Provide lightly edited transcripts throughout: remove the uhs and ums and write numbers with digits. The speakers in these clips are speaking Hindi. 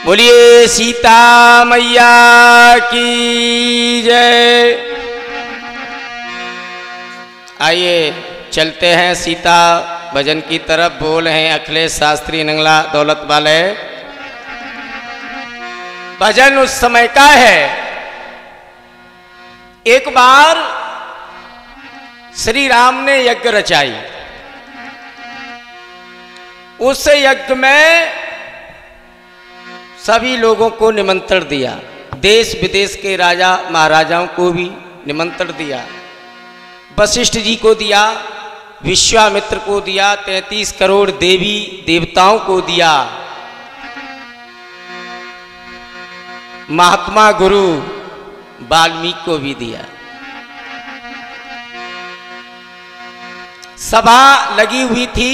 बोलिए सीता मैया की जय। आइए चलते हैं सीता भजन की तरफ। बोल हैं अखिलेश शास्त्री नंगला दौलत वाले। भजन उस समय का है। एक बार श्री राम ने यज्ञ रचाई। उस यज्ञ में सभी लोगों को निमंत्रण दिया। देश विदेश के राजा महाराजाओं को भी निमंत्रण दिया। वशिष्ठ जी को दिया, विश्वामित्र को दिया, 33 करोड़ देवी देवताओं को दिया, महात्मा गुरु वाल्मीकि को भी दिया। सभा लगी हुई थी।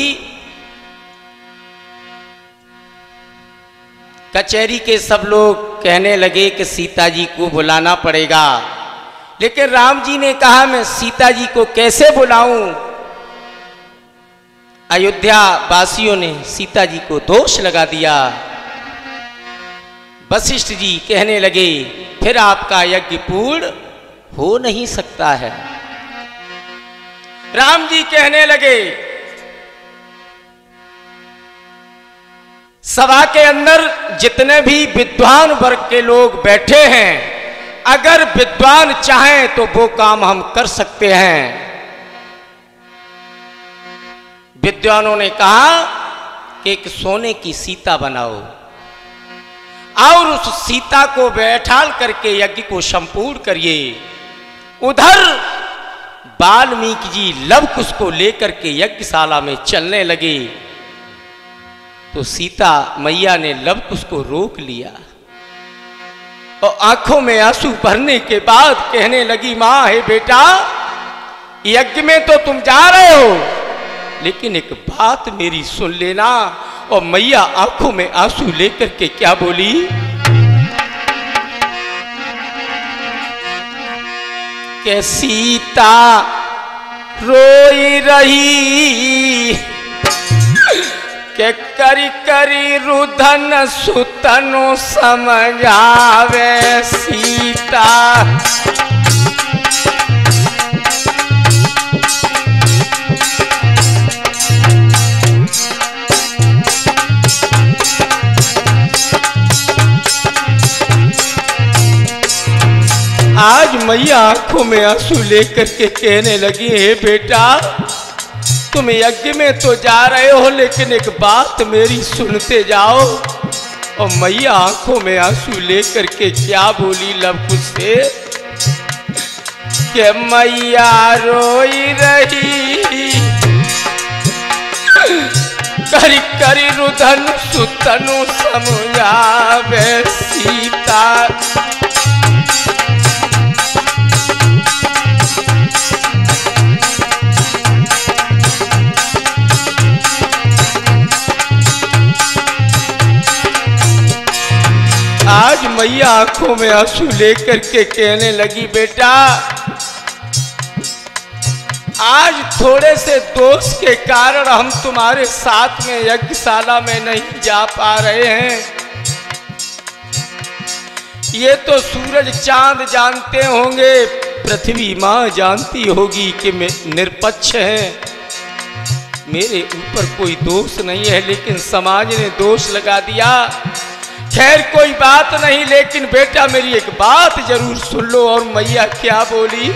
कचहरी के सब लोग कहने लगे कि सीता जी को बुलाना पड़ेगा, लेकिन राम जी ने कहा मैं सीता जी को कैसे बुलाऊं। अयोध्या वासियों ने सीता जी को दोष लगा दिया। वशिष्ठ जी कहने लगे फिर आपका यज्ञ पूर्ण हो नहीं सकता है। राम जी कहने लगे सभा के अंदर जितने भी विद्वान वर्ग के लोग बैठे हैं, अगर विद्वान चाहें तो वो काम हम कर सकते हैं। विद्वानों ने कहा कि एक सोने की सीता बनाओ और उस सीता को बैठाल करके यज्ञ को संपूर्ण करिए। उधर वाल्मीकि जी लव कुश को लेकर के यज्ञशाला में चलने लगे तो सीता मैया ने लव कुश को रोक लिया और आंखों में आंसू भरने के बाद कहने लगी मां हे बेटा, यज्ञ में तो तुम जा रहे हो, लेकिन एक बात मेरी सुन लेना। और मैया आंखों में आंसू लेकर के क्या बोली कि सीता रोई रही के करी करी रुधन सुतनु समझावे सीता। आज मैया आंखों में आंसू लेकर के कहने लगी हे बेटा, तुम यज्ञ में तो जा रहे हो, लेकिन एक बात मेरी सुनते जाओ। और मैया आंखों में आंसू लेकर के क्या बोली लव कुश से कि मैया रोई रही करी करी रुधन सुतनु समझावे सीता। आज मैया आंखों में आंसू लेकर के कहने लगी बेटा, आज थोड़े से दोष के कारण हम तुम्हारे साथ में यज्ञशाला में नहीं जा पा रहे हैं। ये तो सूरज चांद जानते होंगे, पृथ्वी माँ जानती होगी कि मैं निरपक्ष है, मेरे ऊपर कोई दोष नहीं है, लेकिन समाज ने दोष लगा दिया। खैर कोई बात नहीं, लेकिन बेटा मेरी एक बात जरूर सुन लो। और मैया क्या बोली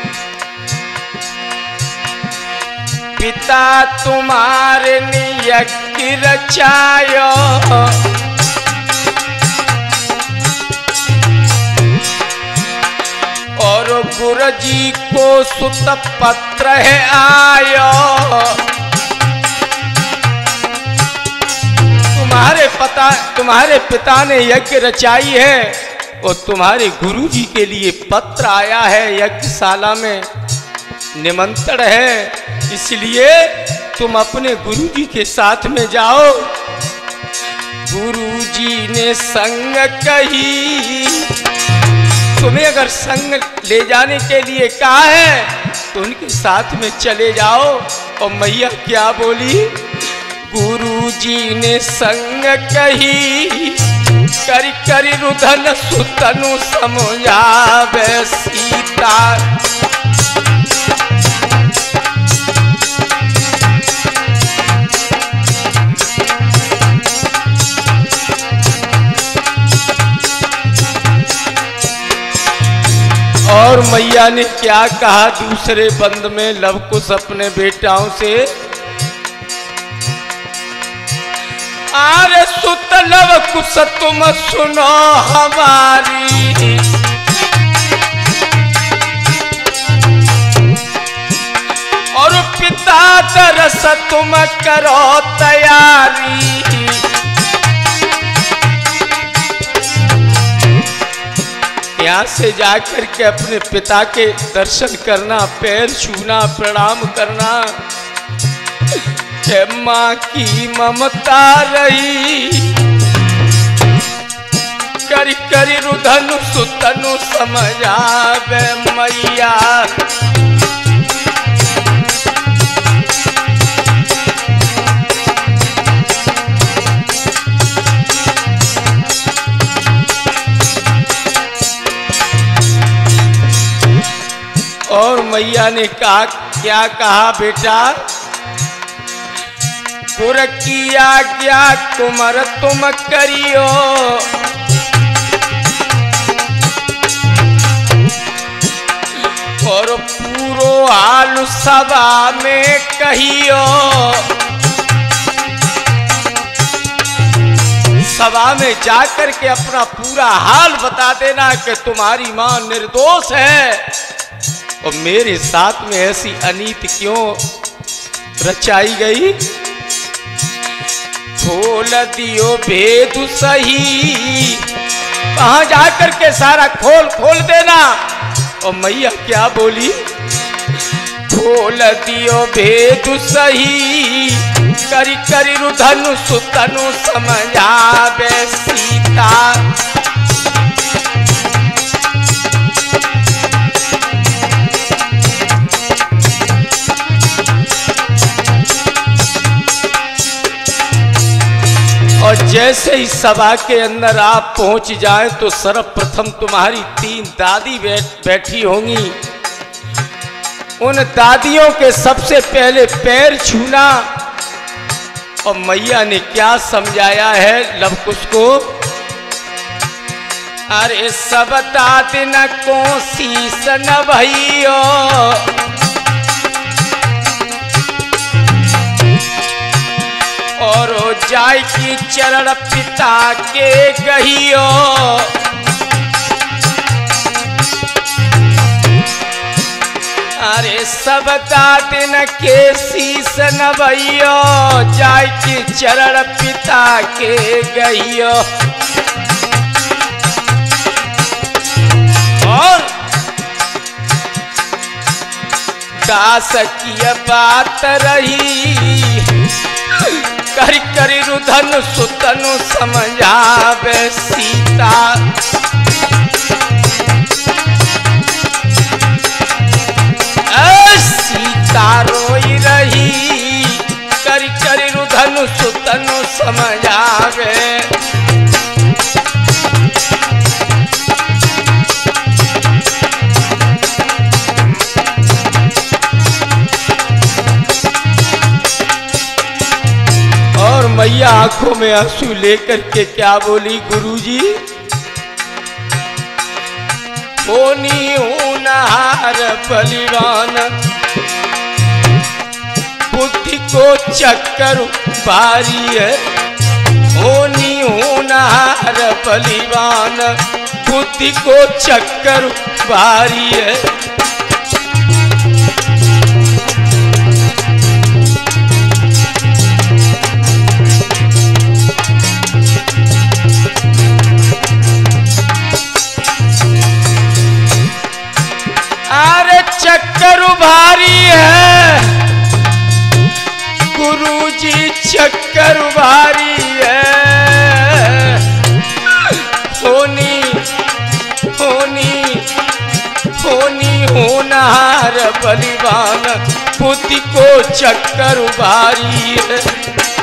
पिता तुम्हारे ने यज्ञ रचायो और गुरु जी को सुत पत्र है आयो। तुम्हारे पिता ने यज्ञ रचाई है और तुम्हारे गुरु जी के लिए पत्र आया है, यज्ञशाला में निमंत्रण है, इसलिए तुम अपने गुरु जी के साथ में जाओ। गुरु जी ने संग कही, तुम्हें अगर संग ले जाने के लिए कहा है तो उनके साथ में चले जाओ। और मैया क्या बोली गुरुजी ने संग कही करी करी रुदन सुतनु समझावे सीता। और मैया ने क्या कहा दूसरे बंद में लव कुश अपने बेटाओं से, अरे सुत लव कुश तुम सुनो हमारी, और पिता दरस तुम करो तैयारी। यहाँ से जाकर के अपने पिता के दर्शन करना, पैर छूना, प्रणाम करना। माँ की ममता रही करी करी रुदनु सुतनु समझावे मैया। और मैया ने कहा, क्या कहा बेटा, पुर की आज्ञा कुमार तुम करियो, और पूरो हाल सभा में कहियो। सभा में जाकर के अपना पूरा हाल बता देना कि तुम्हारी मां निर्दोष है और मेरे साथ में ऐसी अनीति क्यों रचाई गई। खोल दियो भेद सही, वहां जाकर के सारा खोल देना। और मैया क्या बोली, खोल दियो भेद सही करी करी रुदनु सुतनु समझावे सीता। और जैसे ही सभा के अंदर आप पहुंच जाएं तो सर्वप्रथम तुम्हारी 3 दादी बैठी होंगी। उन दादियों के सबसे पहले पैर छूना। और मैया ने क्या समझाया है लव कुश को, अरे सब दादिन को शीस न भइयो, और जाय की चरण पिता के गहियो। अरे सब दादिन के शीस न भइयो, जाय की चरण पिता के गहियो। और दास की बात रही करी करी रुदनु सुतनु समझावे सीता। सीता रोई रही करी करी रुदनु सुतनु समझावे। और मैया आंखों में आंसू लेकर के क्या बोली, गुरुजी होनी होनहार बलिवान, बुद्धि को चक्कर भारी है। होनी होनहार बलिवान, बुद्धि को चक्कर भारी है। अरे चक्कर भारी है गुरुजी, चक्कर भारी है। होनी होनी होनी होनहार बलिवान, बुद्धि को चक्कर भारी है।